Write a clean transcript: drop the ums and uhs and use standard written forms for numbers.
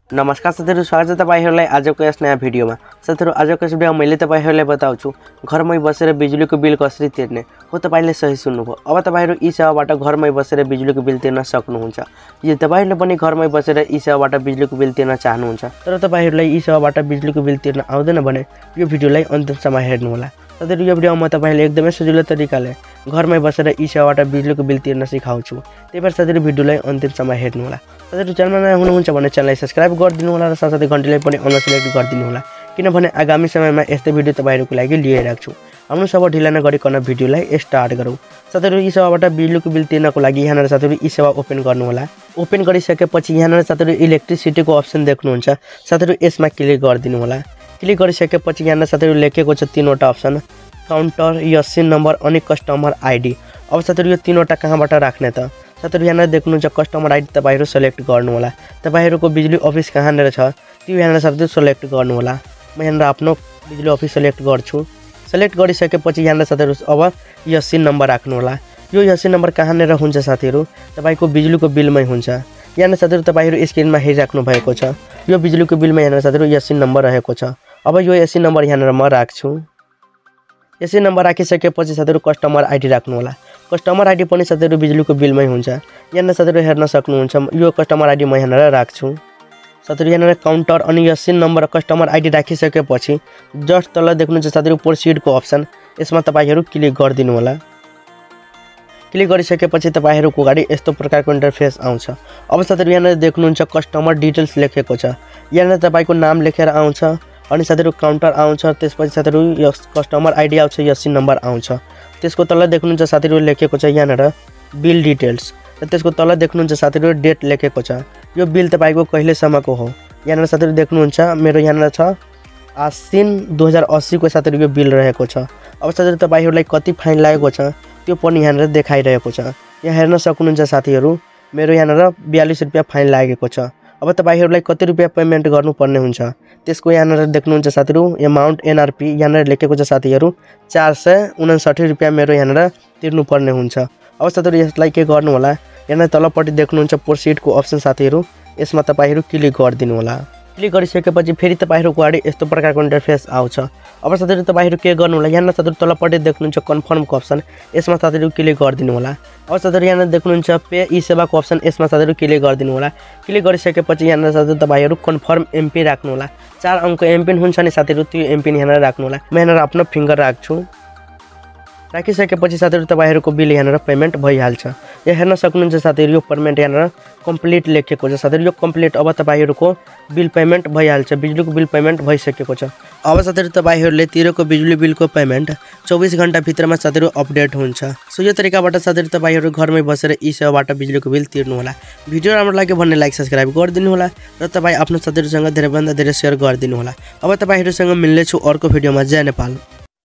नमस्कार साथीहरु, स्वागत छ तपाईहरुलाई आजको यस नयाँ भिडियोमा। साथीहरु, आजको यस भिडियोमा मैले तपाईहरुलाई बताउँछु घरमै बसेर बिजुलीको बिल कसरी तिर्ने हो। तपाईले सही सुन्नुभयो। अब तपाईहरु ई सेवाबाट घरमै बसेर बिजुलीको बिल तिर्न सक्नुहुन्छ। यदि तपाईहरुले पनि घरमै बसेर ई सेवाबाट बिजुलीको बिल तिर्न चाहनुहुन्छ तर तपाईहरुलाई ई सेवाबाट बिजुलीको बिल तिर्न आउँदैन भने यो भिडियोलाई अन्तिमसम्म हेर्नु होला। साथीहरु, यो भिडियोमा म तपाईहरुलाई एकदमै सजिलो तरिकाले घरमै बसेर ई सेवाबाट बिजुलीको बिल तिर्न सिकाउँछु। त्यही भएर साथीहरु भिडियोलाई अन्तिमसम्म हेर्नु होला। साथीहरु, च्यानलमा नयाँ हुनुहुन्छ भने च्यानललाई सब्स्क्राइब गरिदिनु होला र साथसाथै घण्टीलाई पनि अन सिलेक्ट गरिदिनु होला, किनभने आगामी समयमा यस्तै भिडियो तपाईहरुको लागि लिएर आउँछु। आउनु सब ढिला नगरिकन भिडियोलाई स्टार्ट गरौँ। साथीहरु, ई सेवाबाट बिजुलीको बिल तिर्नको लागि यहाँनिर साथीहरु ई सेवा ओपन गर्नु होला। ओपन गरिसकेपछि यहाँनिर साथीहरु इलेक्ट्रिसिटीको अप्सन देख्नुहुन्छ। साथीहरु, यसमा क्लिक गरिदिनु होला। क्लिक गरिसकेपछि यहाँनिर साथीहरु लेखेको छ तीनवटा अप्सन, काउन्टर, यसिन नम्बर अनि कस्टमर आइडी। अब साथीहरु, यो तीनवटा कहाँबाट राख्ने त? साथीहरु, यहाँनिर देख्नुहुन्छ कस्टमर आइडी तपाईहरु सेलेक्ट गर्नु होला। तपाईहरुको बिजुली अफिस कहाँनिर छ त्यो यहाँनिर साथीहरु सेलेक्ट गर्नु होला। म यहाँनिर आफ्नो बिजुली अफिस सेलेक्ट गर्छु। सेलेक्ट गरिसकेपछि यहाँनिर साथीहरु अब यसिन नम्बर राख्नु होला। यो यसिन नम्बर कहाँनिर हुन्छ साथीहरु? तपाईको बिजुलीको बिलमै हुन्छ। यहाँनिर साथीहरु तपाईहरु स्क्रिनमा हेरिराख्नु भएको छ। यो बिजुलीको बिलमा यहाँनिर साथीहरु यसिन नम्बर रहेको छ। अब यो यसिन नम्बर यहाँनिर म राख्छु। यसिन नम्बर राखिसकेपछि साथीहरु कस्टमर आइडी राख्नु होला। कस्टमर आइडी पनि साथीहरु बिजुलीको बिलमै हुन्छ। यहाँनिर साथीहरु हेर्न सक्नुहुन्छ। यो कस्टमर आइडी म यहाँनिर राख्छु। साथीहरु, यहाँनिर काउन्टर अनि यसिन नम्बर कस्टमर आइडी राखिसकेपछि जस्ट तल देख्नुहुन्छ साथीहरु प्रोसिडको अप्सन, यसमा तपाईहरु क्लिक गरिदिनु होला। क्लिक गरिसकेपछि तपाईहरुको अगाडि यस्तो प्रकारको इन्टरफेस आउँछ। अब साथीहरु, यहाँनिर देख्नुहुन्छ कस्टमर डिटेल्स लेखेको छ। यहाँनिर तपाईको नाम लेखेर आउँछ अनि साथीहरु काउन्टर आउँछ। त्यसपछि साथीहरु कस्टमर आइडी आउँछ, यसिन नम्बर आउँछ। त्यसको तल देख्नुहुन्छ साथीहरु लेखेको छ यहाँनिर बिल डिटेल्स र त्यसको तल देख्नुहुन्छ साथीहरु डेट लेखेको छ। यो बिल तपाईको कहिलेसम्मको हो? यहाँनिर साथीहरु देख्नुहुन्छ मेरो यहाँनिर छ आश्विन 2080 को साथीहरु यो बिल रहेको छ। अब साथीहरु, तपाईहरुलाई कति फाइन लागेको छ त्यो पनि यहाँनिर देखाइरहेको छ। यहाँ हेर्न सक्नुहुन्छ साथीहरु मेरो यहाँनिर 42 रुपैयाँ फाइन लागेको छ। अब तपाईहरुलाई कति रुपैयाँ पेमेन्ट गर्नुपर्ने हुन्छ त्यसको यहाँनिर देख्नुहुन्छ साथीहरु अमाउन्ट एनआरपी यहाँनिर लेखेको छ साथीहरु 459 रुपैयाँ मेरो यहाँनिर तिर्नुपर्ने हुन्छ। अब साथीहरु, यसलाई के गर्नु होला? यहाँनिर तलपट्टि देख्नुहुन्छ प्रोसिडको अप्सन साथीहरु, यसमा तपाईहरु क्लिक गरिदिनु होला। क्लिक गरिसकेपछि फेरि तपाईहरुको अगाडि यस्तो प्रकारको इन्टरफेस आउँछ। अब साथीहरु, तपाईहरु के गर्नु होला? यहाँनिर साथीहरु तलपट्टि देख्नुहुन्छ कन्फर्मको अप्सन, यसमा साथीहरु क्लिक गरिदिनु होला। अब साथीहरु, यहाँनिर देख्नुहुन्छ पे ई सेवाको अप्सन, यसमा साथीहरु क्लिक गरिदिनु होला। क्लिक गरिसकेपछि यहाँनिर साथीहरु तपाईहरु कन्फर्म एमपिन राख्नु होला। 4 अङ्क एमपिन हुन्छ नि साथीहरु, त्यो एमपिन यहाँनिर राख्नु होला। म यहाँनिर आफ्नो फिंगर राख्छु। राखिसकेपछि साथीहरु तपाईहरुको बिल यहाँनिर पेमेन्ट भइहाल्छ। यहाँ हेर्न सक्नुहुन्छ साथीहरु यो पेमेन्ट यहाँनिर कम्प्लिट लेखेको छ। साथीहरु, यो कम्प्लिट अब तपाईहरुको बिल पेमेन्ट भइहाल्छ। बिजुलीको बिल पेमेन्ट भइसकेको छ। अब साथीहरु, तपाईहरुले तिरेको बिजुली बिलको पेमेन्ट 24 घण्टा भित्रमा साथीहरु अपडेट हुन्छ। सो यो तरिकाबाट साथीहरु तपाईहरु घरमै बसेर ई सेवाबाट बिजुलीको बिल तिर्नु होला। भिडियो राम्रो लाग्यो भने लाइक सब्स्क्राइब गरिदिनु होला र तपाई आफ्नो साथीहरुसँग धेरैभन्दा धेरै शेयर गरिदिनु होला। अब तपाईहरुसँग मिल्नेछु अर्को भिडियोमा। जय नेपाल।